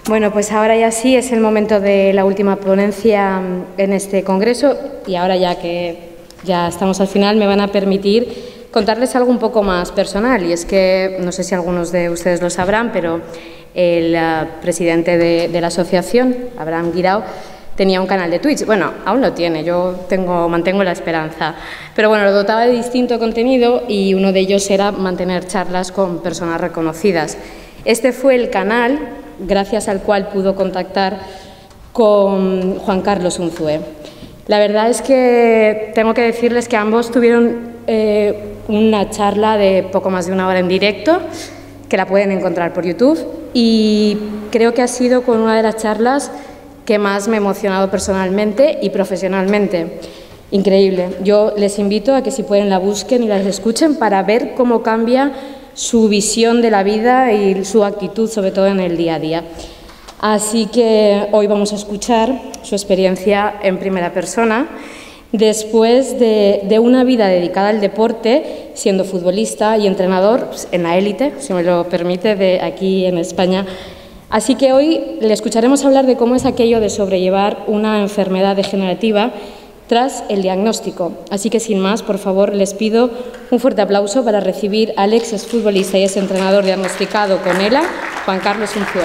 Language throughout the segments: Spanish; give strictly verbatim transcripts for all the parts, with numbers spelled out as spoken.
Bueno, pues ahora ya sí es el momento de la última ponencia en este congreso y ahora ya que ya estamos al final me van a permitir contarles algo un poco más personal y es que no sé si algunos de ustedes lo sabrán, pero el uh, presidente de, de la asociación, Abraham Guirao, tenía un canal de Twitch. Bueno, aún lo tiene, yo tengo, mantengo la esperanza. Pero bueno, lo dotaba de distinto contenido y uno de ellos era mantener charlas con personas reconocidas. Este fue el canal gracias al cual pudo contactar con Juan Carlos Unzué. La verdad es que tengo que decirles que ambos tuvieron eh, una charla de poco más de una hora en directo, que la pueden encontrar por YouTube, y creo que ha sido con una de las charlas que más me ha emocionado personalmente y profesionalmente. Increíble. Yo les invito a que si pueden la busquen y las escuchen para ver cómo cambia su visión de la vida y su actitud, sobre todo en el día a día. Así que hoy vamos a escuchar su experiencia en primera persona, después de, de una vida dedicada al deporte, siendo futbolista y entrenador pues, en la élite, si me lo permite, de aquí en España. Así que hoy le escucharemos hablar de cómo es aquello de sobrellevar una enfermedad degenerativa tras el diagnóstico. Así que, sin más, por favor, les pido un fuerte aplauso para recibir al ex exfutbolista y ex entrenador diagnosticado con ELA, Juan Carlos Unzué.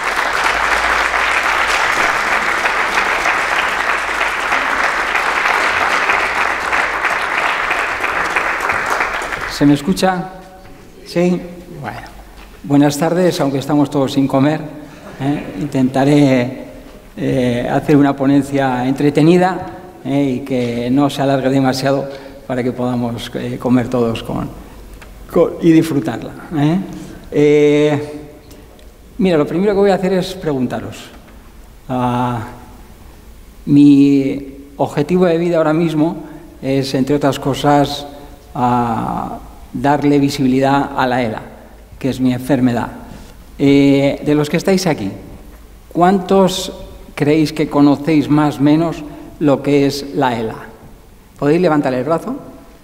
¿Se me escucha? ¿Sí? Bueno. Buenas tardes, aunque estamos todos sin comer. ¿eh? Intentaré eh, hacer una ponencia entretenida eh, y que no se alargue demasiado para que podamos eh, comer todos con, con, y disfrutarla. ¿eh? Eh, mira, lo primero que voy a hacer es preguntaros. Uh, mi objetivo de vida ahora mismo es, entre otras cosas, uh, darle visibilidad a la ELA, que es mi enfermedad. Eh, de los que estáis aquí, ¿cuántos creéis que conocéis más o menos lo que es la ELA? ¿Podéis levantar el brazo?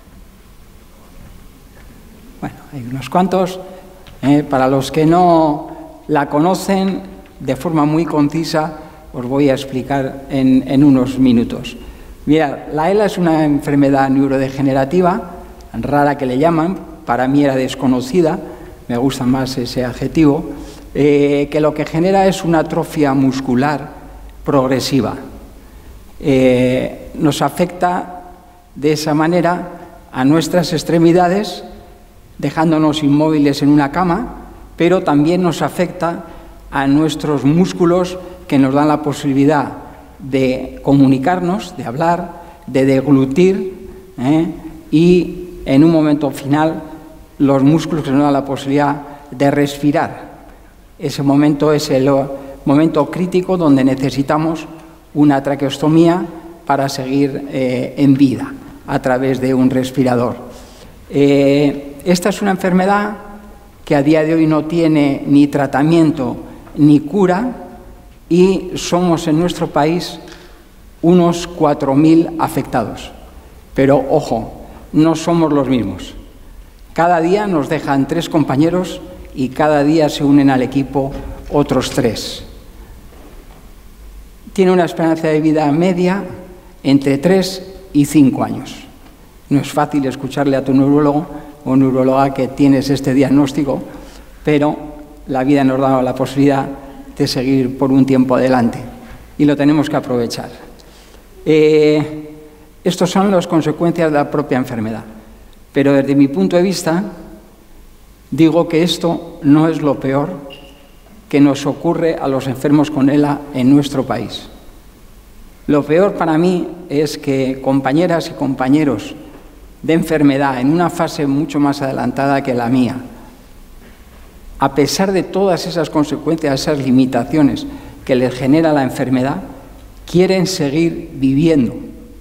Bueno, hay unos cuantos. Eh, para los que no la conocen, de forma muy concisa, os voy a explicar en, en unos minutos. Mirad, la ELA es una enfermedad neurodegenerativa, rara que le llaman, para mí era desconocida, me gusta más ese adjetivo, eh, que lo que genera es una atrofia muscular progresiva. Eh, nos afecta de esa manera a nuestras extremidades, dejándonos inmóviles en una cama, pero también nos afecta a nuestros músculos que nos dan la posibilidad de comunicarnos, de hablar, de deglutir, ¿eh? y en un momento final los músculos que nos dan la posibilidad de respirar. Ese momento es el momento crítico donde necesitamos una traqueostomía para seguir eh, en vida a través de un respirador. Eh, esta es una enfermedad que a día de hoy no tiene ni tratamiento ni cura y somos en nuestro país unos cuatro mil afectados. Pero, ojo, no somos los mismos. Cada día nos dejan tres compañeros y cada día se unen al equipo otros tres. Tiene una esperanza de vida media entre tres y cinco años. No es fácil escucharle a tu neurólogo o neuróloga que tienes este diagnóstico, pero la vida nos da la posibilidad de seguir por un tiempo adelante y lo tenemos que aprovechar. Eh, Estas son las consecuencias de la propia enfermedad. Pero desde mi punto de vista, digo que esto no es lo peor que nos ocurre a los enfermos con ELA en nuestro país. Lo peor para mí es que compañeras y compañeros de enfermedad en una fase mucho más adelantada que la mía, a pesar de todas esas consecuencias, esas limitaciones que les genera la enfermedad, quieren seguir viviendo,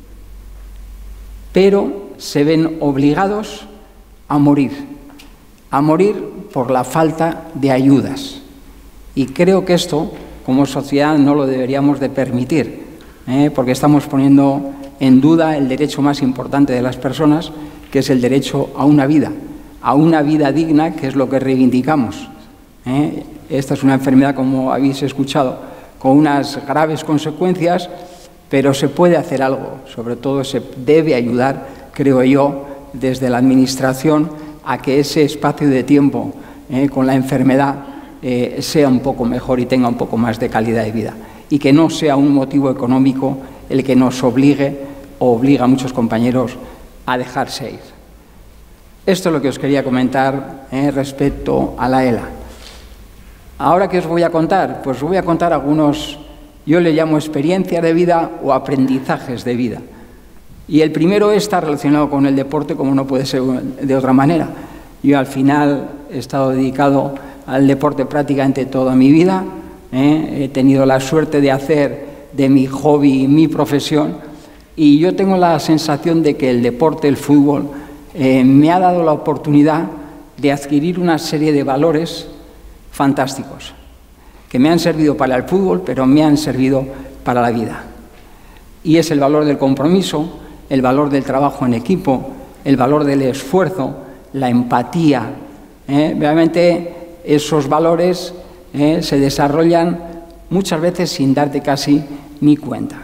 pero se ven obligados a morir, a morir por la falta de ayudas. Y creo que esto, como sociedad, no lo deberíamos de permitir, ¿eh? porque estamos poniendo en duda el derecho más importante de las personas, que es el derecho a una vida, a una vida digna, que es lo que reivindicamos. ¿eh? Esta es una enfermedad, como habéis escuchado, con unas graves consecuencias, pero se puede hacer algo. Sobre todo se debe ayudar, creo yo, desde la Administración a que ese espacio de tiempo eh, con la enfermedad eh, sea un poco mejor y tenga un poco más de calidad de vida. Y que no sea un motivo económico el que nos obligue o obliga a muchos compañeros a dejarse ir. Esto es lo que os quería comentar eh, respecto a la ELA. Ahora, ¿qué os voy a contar? Pues os voy a contar algunos, yo le llamo experiencias de vida o aprendizajes de vida. Y el primero está relacionado con el deporte, como no puede ser de otra manera. Yo al final he estado dedicado al deporte prácticamente toda mi vida. ¿eh? He tenido la suerte de hacer de mi hobby mi profesión. Y yo tengo la sensación de que el deporte, el fútbol, eh, me ha dado la oportunidad de adquirir una serie de valores fantásticos, que me han servido para el fútbol, pero me han servido para la vida. Y es el valor del compromiso, el valor del trabajo en equipo, el valor del esfuerzo, la empatía. ¿eh? Realmente esos valores eh, se desarrollan muchas veces sin darte casi ni cuenta.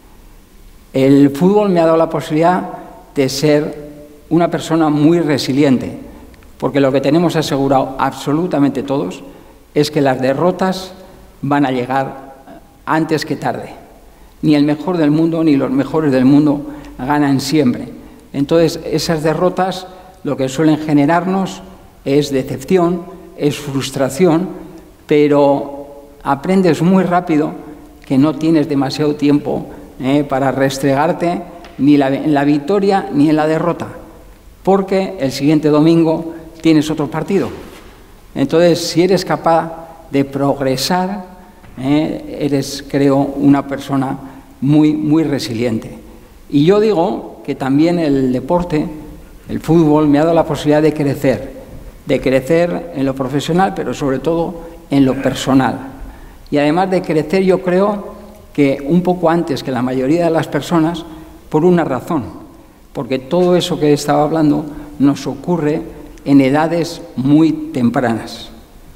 El fútbol me ha dado la posibilidad de ser una persona muy resiliente, porque lo que tenemos asegurado absolutamente todos es que las derrotas van a llegar antes que tarde. Ni el mejor del mundo ni los mejores del mundo ganan siempre. Entonces, esas derrotas lo que suelen generarnos es decepción, es frustración, pero aprendes muy rápido que no tienes demasiado tiempo eh, para restregarte ni la, en la victoria ni en la derrota, porque el siguiente domingo tienes otro partido. Entonces, si eres capaz de progresar, eh, eres, creo, una persona muy, muy resiliente. Y yo digo que también el deporte, el fútbol, me ha dado la posibilidad de crecer, de crecer en lo profesional, pero sobre todo en lo personal. Y además de crecer, yo creo que un poco antes que la mayoría de las personas, por una razón, porque todo eso que estaba hablando nos ocurre en edades muy tempranas.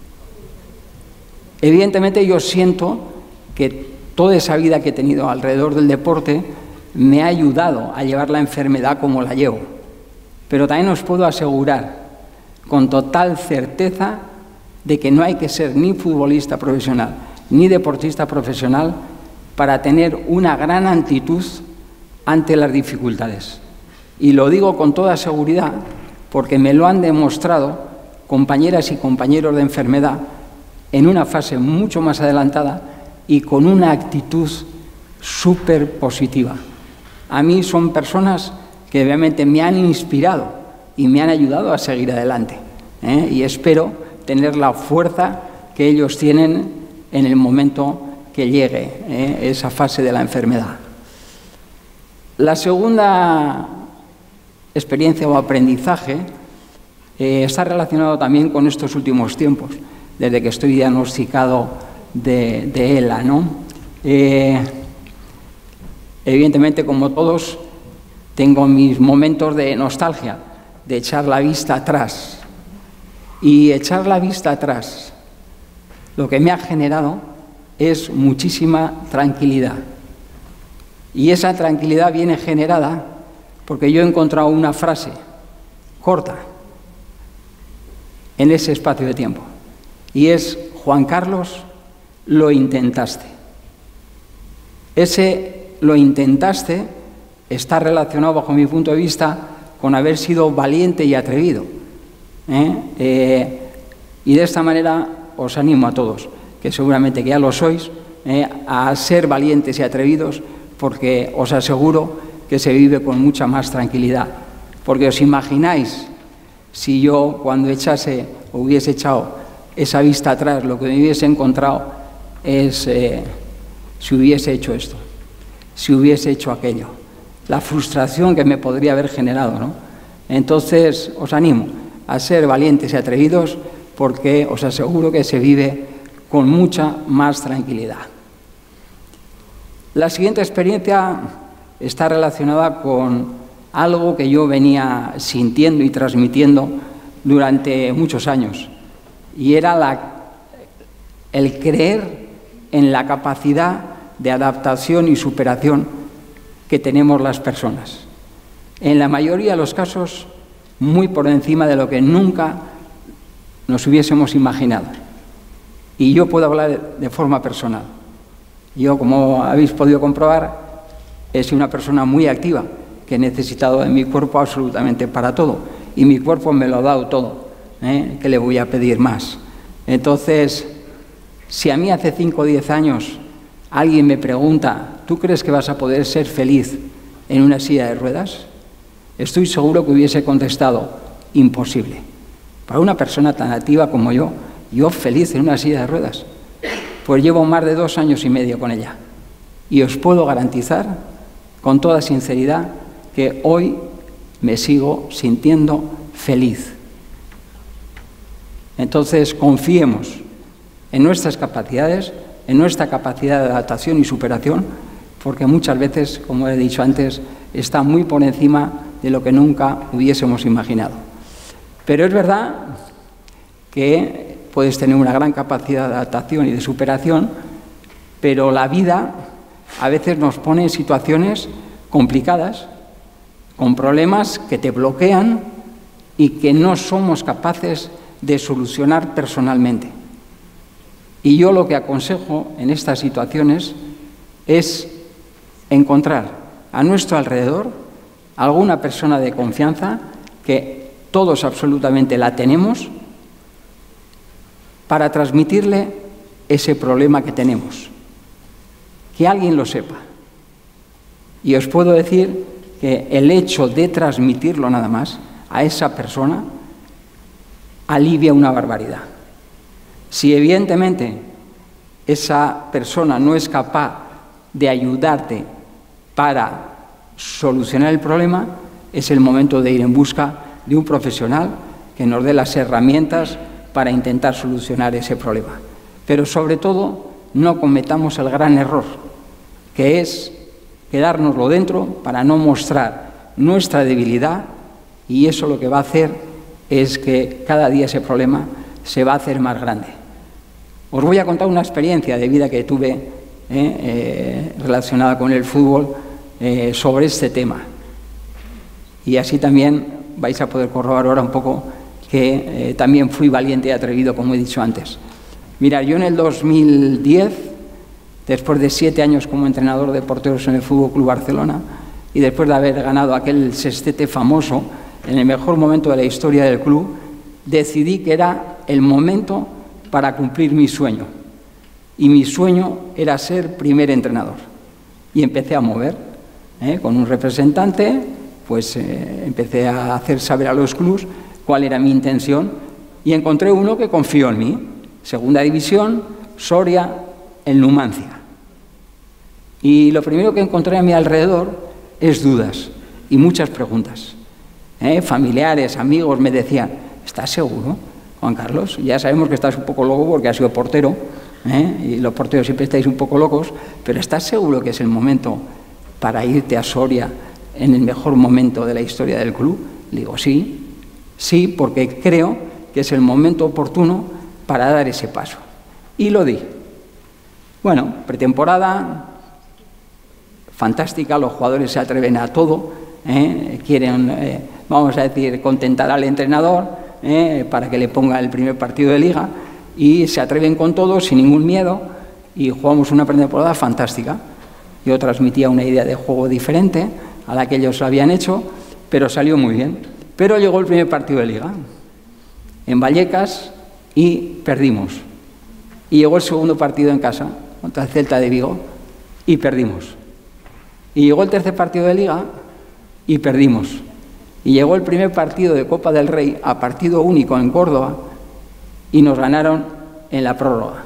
Evidentemente yo siento que toda esa vida que he tenido alrededor del deporte me ha ayudado a llevar la enfermedad como la llevo. Pero también os puedo asegurar con total certeza de que no hay que ser ni futbolista profesional ni deportista profesional para tener una gran actitud ante las dificultades. Y lo digo con toda seguridad porque me lo han demostrado compañeras y compañeros de enfermedad en una fase mucho más adelantada y con una actitud súper positiva. A mí son personas que realmente me han inspirado y me han ayudado a seguir adelante. ¿eh? Y espero tener la fuerza que ellos tienen en el momento que llegue ¿eh? esa fase de la enfermedad. La segunda experiencia o aprendizaje eh, está relacionado también con estos últimos tiempos, desde que estoy diagnosticado de, de ELA, ¿no? Eh, evidentemente, como todos, tengo mis momentos de nostalgia, de echar la vista atrás. Y echar la vista atrás, lo que me ha generado es muchísima tranquilidad. Y esa tranquilidad viene generada porque yo he encontrado una frase corta en ese espacio de tiempo. Y es: Juan Carlos, lo intentaste. Ese lo intentaste está relacionado, bajo mi punto de vista, con haber sido valiente y atrevido. ¿eh? Eh, y de esta manera os animo a todos, que seguramente que ya lo sois, eh, a ser valientes y atrevidos, porque os aseguro que se vive con mucha más tranquilidad. Porque os imagináis si yo, cuando echase o hubiese echado esa vista atrás, lo que me hubiese encontrado es eh, si hubiese hecho esto, si hubiese hecho aquello, la frustración que me podría haber generado, ¿no? Entonces os animo a ser valientes y atrevidos, porque os aseguro que se vive con mucha más tranquilidad. La siguiente experiencia está relacionada con algo que yo venía sintiendo y transmitiendo durante muchos años, y era la, el creer en la capacidad de adaptación y superación que tenemos las personas. En la mayoría de los casos, muy por encima de lo que nunca nos hubiésemos imaginado. Y yo puedo hablar de forma personal. Yo, como habéis podido comprobar, he sido una persona muy activa, que he necesitado de mi cuerpo absolutamente para todo. Y mi cuerpo me lo ha dado todo. ¿eh? ¿Qué le voy a pedir más? Entonces, si a mí hace cinco o diez años alguien me pregunta, ¿tú crees que vas a poder ser feliz en una silla de ruedas? Estoy seguro que hubiese contestado, imposible. Para una persona tan activa como yo, yo feliz en una silla de ruedas. Pues llevo más de dos años y medio con ella. Y os puedo garantizar, con toda sinceridad, que hoy me sigo sintiendo feliz. Entonces, confiemos en nuestras capacidades, en nuestra capacidad de adaptación y superación, porque muchas veces, como he dicho antes, está muy por encima de lo que nunca hubiésemos imaginado. Pero es verdad que puedes tener una gran capacidad de adaptación y de superación, pero la vida a veces nos pone en situaciones complicadas, con problemas que te bloquean y que no somos capaces de solucionar personalmente. Y yo lo que aconsejo en estas situaciones es encontrar a nuestro alrededor alguna persona de confianza, que todos absolutamente la tenemos, para transmitirle ese problema que tenemos. Que alguien lo sepa. Y os puedo decir que el hecho de transmitirlo nada más a esa persona alivia una barbaridad. Si evidentemente esa persona no es capaz de ayudarte para solucionar el problema, es el momento de ir en busca de un profesional que nos dé las herramientas para intentar solucionar ese problema. Pero sobre todo, no cometamos el gran error, que es quedárnoslo dentro para no mostrar nuestra debilidad, y eso lo que va a hacer es que cada día ese problema se va a hacer más grande. Os voy a contar una experiencia de vida que tuve eh, eh, relacionada con el fútbol eh, sobre este tema. Y así también vais a poder corroborar ahora un poco que eh, también fui valiente y atrevido, como he dicho antes. Mira, yo en el dos mil diez, después de siete años como entrenador de porteros en el Fútbol Club Barcelona, y después de haber ganado aquel sextete famoso, en el mejor momento de la historia del club, decidí que era el momento para cumplir mi sueño. Y mi sueño era ser primer entrenador. Y empecé a mover, ¿eh? con un representante, pues eh, empecé a hacer saber a los clubs cuál era mi intención, y encontré uno que confió en mí. Segunda división, Soria, en Numancia. Y lo primero que encontré a mi alrededor es dudas y muchas preguntas. ¿Eh? Familiares, amigos me decían, ¿estás seguro, Juan Carlos? Ya sabemos que estás un poco loco porque has sido portero, ¿eh? y los porteros siempre estáis un poco locos, pero ¿estás seguro que es el momento para irte a Soria en el mejor momento de la historia del club? Le digo, sí, sí, porque creo que es el momento oportuno para dar ese paso. Y lo di. Bueno, pretemporada fantástica, los jugadores se atreven a todo, ¿eh? quieren, eh, vamos a decir, contentar al entrenador ¿eh? para que le ponga el primer partido de liga, y se atreven con todo, sin ningún miedo, y jugamos una pretemporada fantástica. Yo transmitía una idea de juego diferente a la que ellos habían hecho, pero salió muy bien. Pero llegó el primer partido de liga en Vallecas y perdimos. Y llegó el segundo partido en casa contra el Celta de Vigo y perdimos. Y llegó el tercer partido de liga y perdimos. Y llegó el primer partido de Copa del Rey a partido único en Córdoba y nos ganaron en la prórroga.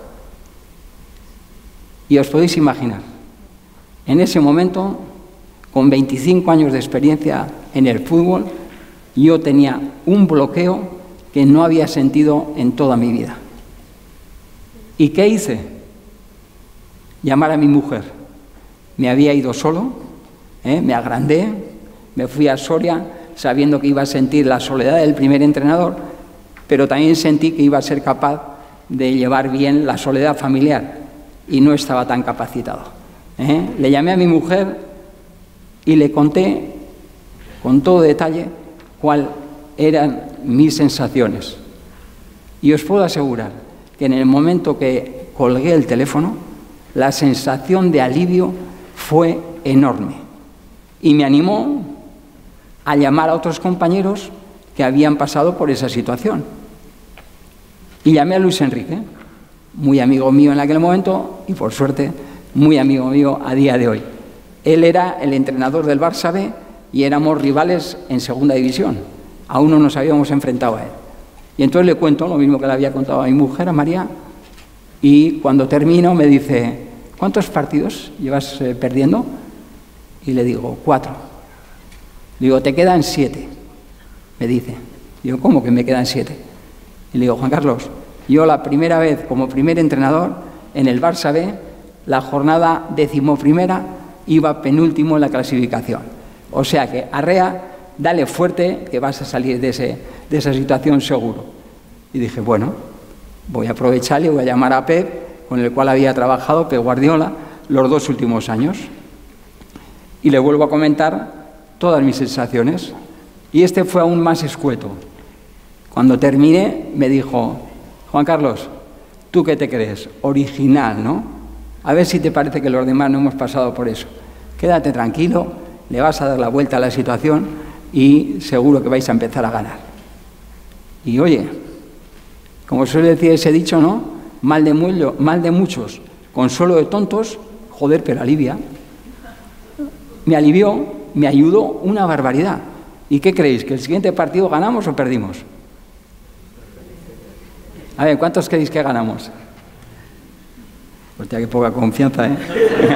Y os podéis imaginar, en ese momento, con veinticinco años de experiencia en el fútbol, yo tenía un bloqueo que no había sentido en toda mi vida. ¿Y qué hice? Llamar a mi mujer. Me había ido solo, ¿eh? me agrandé, me fui a Soria sabiendo que iba a sentir la soledad del primer entrenador, pero también sentí que iba a ser capaz de llevar bien la soledad familiar y no estaba tan capacitado. ¿eh? Le llamé a mi mujer y le conté con todo detalle cuáles eran mis sensaciones. Y os puedo asegurar que en el momento que colgué el teléfono, la sensación de alivio fue enorme. Y me animó a llamar a otros compañeros que habían pasado por esa situación. Y llamé a Luis Enrique, muy amigo mío en aquel momento y, por suerte, muy amigo mío a día de hoy. Él era el entrenador del Barça B y éramos rivales en segunda división. Aún no nos habíamos enfrentado a él. Y entonces le cuento lo mismo que le había contado a mi mujer, a María, y cuando termino me dice, ¿cuántos partidos llevas eh, perdiendo? Y le digo, cuatro. Le digo, te quedan siete, me dice. Digo, ¿cómo que me quedan siete? Y le digo, Juan Carlos, yo la primera vez como primer entrenador en el Barça B, la jornada decimoprimera, iba penúltimo en la clasificación. O sea que, arrea, dale fuerte que vas a salir de, ese, de esa situación seguro. Y dije, bueno, voy a aprovechar y voy a llamar a Pep, con el cual había trabajado, Pep Guardiola, los dos últimos años. Y le vuelvo a comentar todas mis sensaciones. Y este fue aún más escueto. Cuando terminé, me dijo, Juan Carlos, ¿tú qué te crees? Original, ¿no? A ver si te parece que los demás no hemos pasado por eso. Quédate tranquilo, le vas a dar la vuelta a la situación y seguro que vais a empezar a ganar. Y oye, como suele decir ese dicho, ¿no? Mal de, mucho, mal de muchos, consuelo de tontos, joder, pero alivia. Me alivió, me ayudó una barbaridad. ¿Y qué creéis? ¿Que el siguiente partido ganamos o perdimos? A ver, ¿cuántos creéis que ganamos? Hostia, qué poca confianza, ¿eh?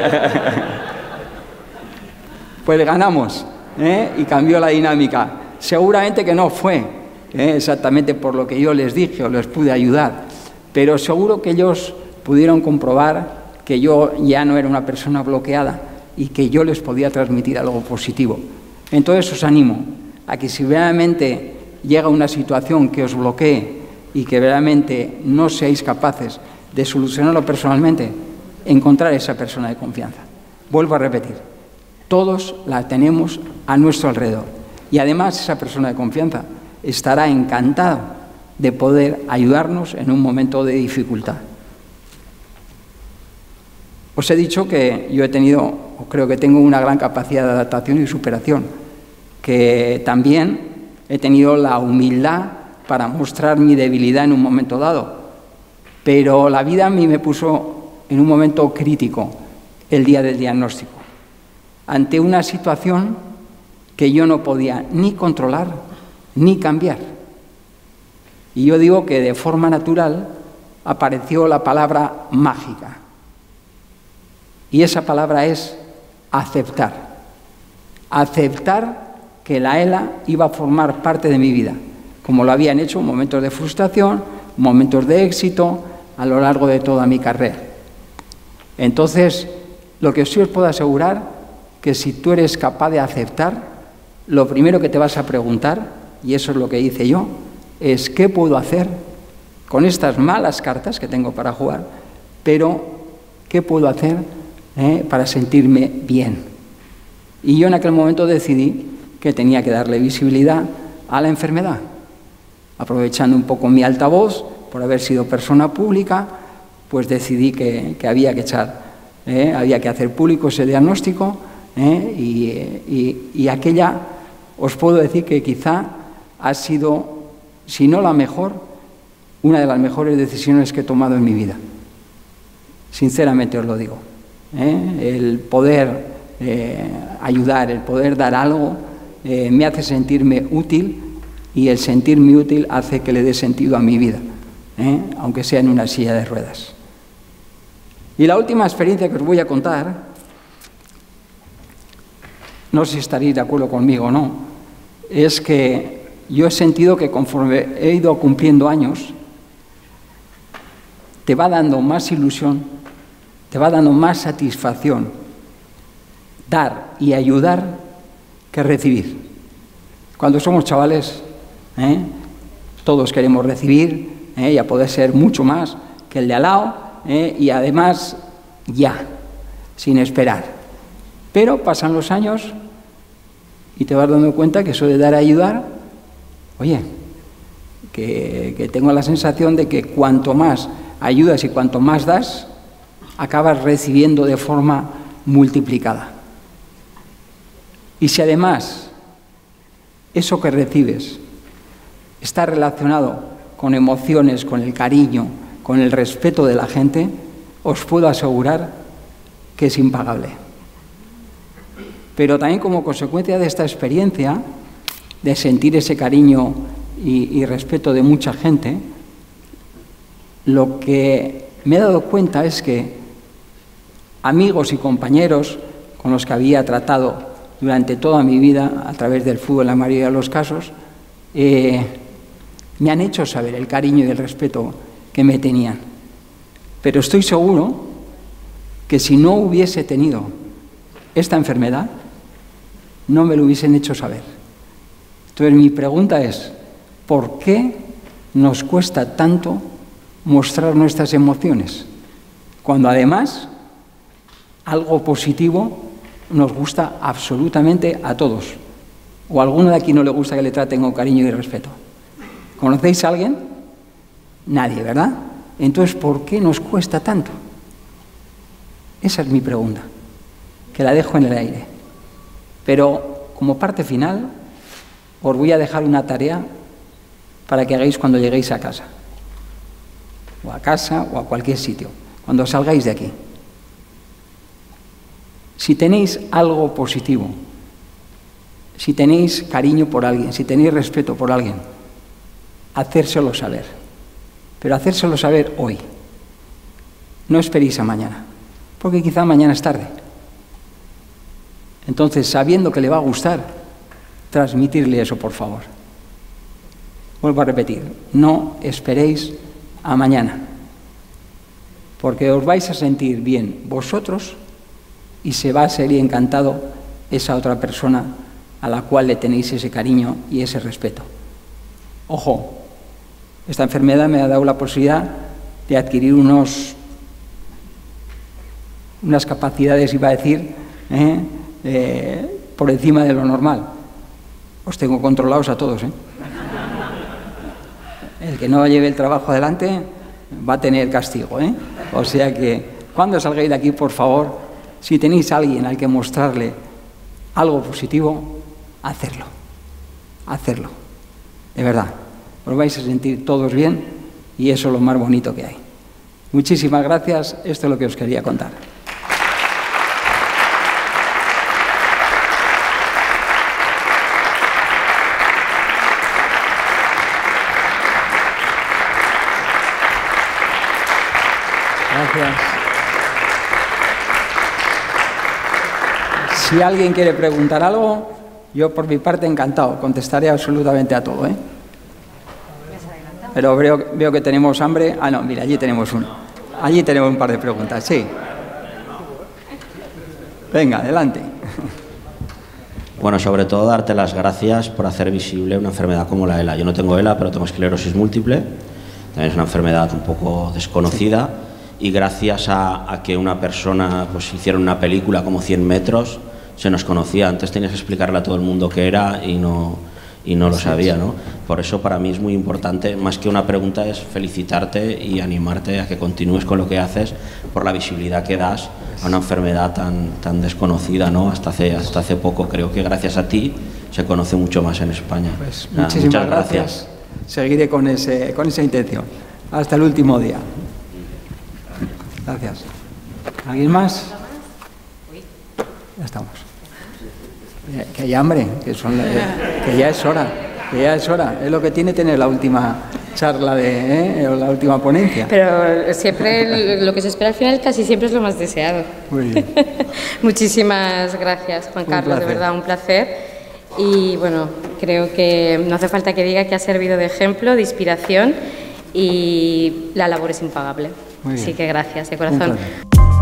Pues ganamos, ¿eh? Y cambió la dinámica. Seguramente que no fue ¿eh? exactamente por lo que yo les dije o les pude ayudar, pero seguro que ellos pudieron comprobar que yo ya no era una persona bloqueada y que yo les podía transmitir algo positivo. Entonces os animo a que si realmente llega una situación que os bloquee y que realmente no seáis capaces de solucionarlo personalmente, encontrar esa persona de confianza. Vuelvo a repetir, todos la tenemos a nuestro alrededor y además esa persona de confianza estará encantado de poder ayudarnos en un momento de dificultad. Os he dicho que yo he tenido, o creo que tengo una gran capacidad de adaptación y superación, que también he tenido la humildad para mostrar mi debilidad en un momento dado. Pero la vida a mí me puso en un momento crítico el día del diagnóstico, ante una situación que yo no podía ni controlar ni cambiar. Y yo digo que de forma natural apareció la palabra mágica. Y esa palabra es aceptar. Aceptar que la ELA iba a formar parte de mi vida, como lo habían hecho momentos de frustración, momentos de éxito a lo largo de toda mi carrera. Entonces, lo que sí os puedo asegurar, que si tú eres capaz de aceptar, lo primero que te vas a preguntar, y eso es lo que hice yo, es ¿qué puedo hacer con estas malas cartas que tengo para jugar? Pero, ¿qué puedo hacer eh, para sentirme bien? Y yo en aquel momento decidí que tenía que darle visibilidad a la enfermedad, aprovechando un poco mi altavoz, por haber sido persona pública, pues decidí que, que había que echar, eh, había que hacer público ese diagnóstico, eh, y, y, y aquella, os puedo decir que quizá ha sido, si no la mejor, una de las mejores decisiones que he tomado en mi vida. Sinceramente os lo digo. ¿eh? El poder eh, ayudar, el poder dar algo, eh, me hace sentirme útil, y el sentirme útil hace que le dé sentido a mi vida, ¿eh? aunque sea en una silla de ruedas. Y la última experiencia que os voy a contar, no sé si estaréis de acuerdo conmigo o no, es que yo he sentido que conforme he ido cumpliendo años, te va dando más ilusión, te va dando más satisfacción dar y ayudar que recibir. Cuando somos chavales, ¿eh? todos queremos recibir, ¿eh? Y a poder ser mucho más que el de al lado, ¿eh? Y además ya, sin esperar. Pero pasan los años y te vas dando cuenta que eso de dar a ayudar, oye, que, que tengo la sensación de que cuanto más ayudas y cuanto más das, acabas recibiendo de forma multiplicada. Y si además eso que recibes está relacionado con emociones, con el cariño, con el respeto de la gente, os puedo asegurar que es impagable. Pero también como consecuencia de esta experiencia, de sentir ese cariño y, y respeto de mucha gente, lo que me he dado cuenta es que amigos y compañeros con los que había tratado durante toda mi vida, a través del fútbol en la mayoría de los casos, eh, me han hecho saber el cariño y el respeto que me tenían. Pero estoy seguro que si no hubiese tenido esta enfermedad, no me lo hubiesen hecho saber. Entonces mi pregunta es, ¿por qué nos cuesta tanto mostrar nuestras emociones? Cuando además algo positivo nos gusta absolutamente a todos. ¿O a alguno de aquí no le gusta que le traten con cariño y respeto? ¿Conocéis a alguien? Nadie, ¿verdad? Entonces, ¿por qué nos cuesta tanto? Esa es mi pregunta, que la dejo en el aire. Pero, como parte final, os voy a dejar una tarea para que hagáis cuando lleguéis a casa. O a casa o a cualquier sitio, cuando salgáis de aquí. Si tenéis algo positivo, si tenéis cariño por alguien, si tenéis respeto por alguien, hacérselo saber. Pero hacérselo saber hoy. No esperéis a mañana, porque quizá mañana es tarde. Entonces, sabiendo que le va a gustar, transmitirle eso, por favor. Vuelvo a repetir, no esperéis a mañana, porque os vais a sentir bien vosotros y se va a sentir encantado esa otra persona a la cual le tenéis ese cariño y ese respeto. Ojo, esta enfermedad me ha dado la posibilidad de adquirir unos, unas capacidades, iba a decir, ¿eh? Eh, por encima de lo normal. Os tengo controlados a todos, ¿eh? El que no lleve el trabajo adelante va a tener castigo, ¿eh? O sea que, cuando salgáis de aquí, por favor, si tenéis a alguien al que mostrarle algo positivo, hacerlo, hacerlo, de verdad. Os vais a sentir todos bien y eso es lo más bonito que hay. Muchísimas gracias, esto es lo que os quería contar. Gracias. Si alguien quiere preguntar algo, yo por mi parte encantado, contestaré absolutamente a todo, ¿eh? Pero veo, veo que tenemos hambre. Ah, no, mira, allí tenemos uno. Allí tenemos un par de preguntas, sí. Venga, adelante. Bueno, sobre todo darte las gracias por hacer visible una enfermedad como la ELA. Yo no tengo ELA, pero tengo esclerosis múltiple. También es una enfermedad un poco desconocida. Y gracias a, a que una persona pues hiciera una película como cien metros, se nos conocía. Antes tenías que explicarle a todo el mundo qué era y no, y no lo sabía, ¿no? Por eso para mí es muy importante, más que una pregunta, es felicitarte y animarte a que continúes con lo que haces por la visibilidad que das a una enfermedad tan, tan desconocida, ¿no? Hasta hace, hasta hace poco. Creo que gracias a ti se conoce mucho más en España. Pues Nada, muchísimas muchas gracias. gracias. Seguiré con, ese, con esa intención. Hasta el último día. Gracias. ¿Alguien más? Ya estamos. Que hay hambre, que, son, que ya es hora, que ya es hora. Es lo que tiene tener la última charla, de, ¿eh? o la última ponencia. Pero siempre lo que se espera al final casi siempre es lo más deseado. Muy bien. Muchísimas gracias, Juan Carlos, de verdad, un placer. Y bueno, creo que no hace falta que diga que ha servido de ejemplo, de inspiración y la labor es impagable. Así que gracias, de corazón.